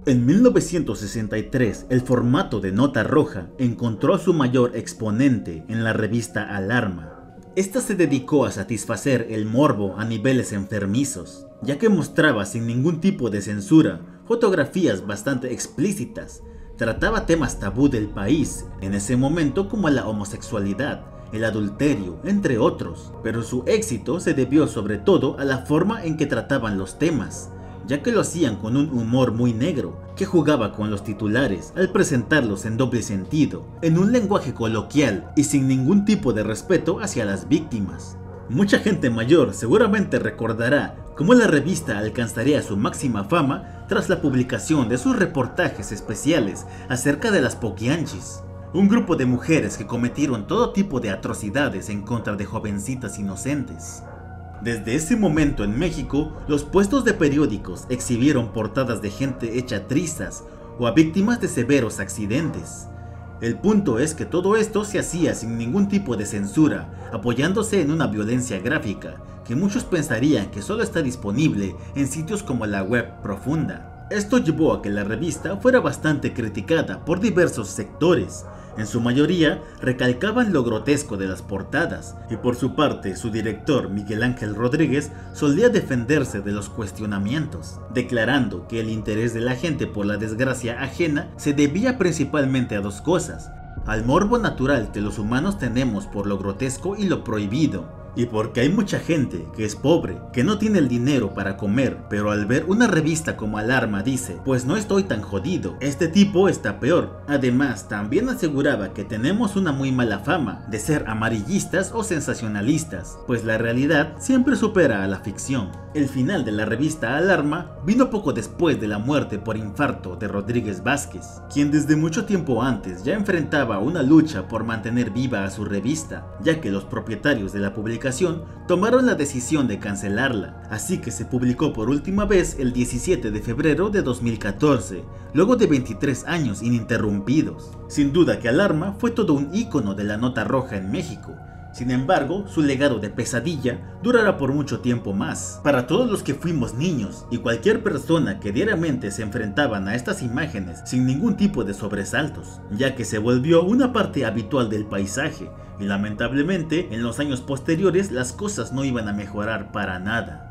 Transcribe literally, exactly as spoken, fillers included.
En mil novecientos sesenta y tres, el formato de nota roja encontró a su mayor exponente en la revista Alarma. Esta se dedicó a satisfacer el morbo a niveles enfermizos, ya que mostraba sin ningún tipo de censura fotografías bastante explícitas. Trataba temas tabú del país en ese momento, como la homosexualidad, el adulterio, entre otros, pero su éxito se debió sobre todo a la forma en que trataban los temas, ya que lo hacían con un humor muy negro, que jugaba con los titulares al presentarlos en doble sentido, en un lenguaje coloquial y sin ningún tipo de respeto hacia las víctimas. Mucha gente mayor seguramente recordará cómo la revista alcanzaría su máxima fama tras la publicación de sus reportajes especiales acerca de las Poquianchis, un grupo de mujeres que cometieron todo tipo de atrocidades en contra de jovencitas inocentes. Desde ese momento en México, los puestos de periódicos exhibieron portadas de gente hecha trizas o a víctimas de severos accidentes. El punto es que todo esto se hacía sin ningún tipo de censura, apoyándose en una violencia gráfica que muchos pensarían que solo está disponible en sitios como la web profunda. Esto llevó a que la revista fuera bastante criticada por diversos sectores. En su mayoría recalcaban lo grotesco de las portadas, y por su parte su director Miguel Ángel Rodríguez solía defenderse de los cuestionamientos, declarando que el interés de la gente por la desgracia ajena se debía principalmente a dos cosas: al morbo natural que los humanos tenemos por lo grotesco y lo prohibido, y porque hay mucha gente que es pobre, que no tiene el dinero para comer, pero al ver una revista como Alarma dice: pues no estoy tan jodido, este tipo está peor. Además, también aseguraba que tenemos una muy mala fama de ser amarillistas o sensacionalistas, pues la realidad siempre supera a la ficción. El final de la revista Alarma vino poco después de la muerte por infarto de Rodríguez Vázquez, quien desde mucho tiempo antes ya enfrentaba una lucha por mantener viva a su revista, ya que los propietarios de la publicación tomaron la decisión de cancelarla, así que se publicó por última vez el diecisiete de febrero de dos mil catorce, luego de veintitrés años ininterrumpidos. Sin duda que Alarma fue todo un ícono de la nota roja en México. Sin embargo, su legado de pesadilla durará por mucho tiempo más. Para todos los que fuimos niños y cualquier persona que diariamente se enfrentaban a estas imágenes sin ningún tipo de sobresaltos, ya que se volvió una parte habitual del paisaje, y lamentablemente en los años posteriores las cosas no iban a mejorar para nada.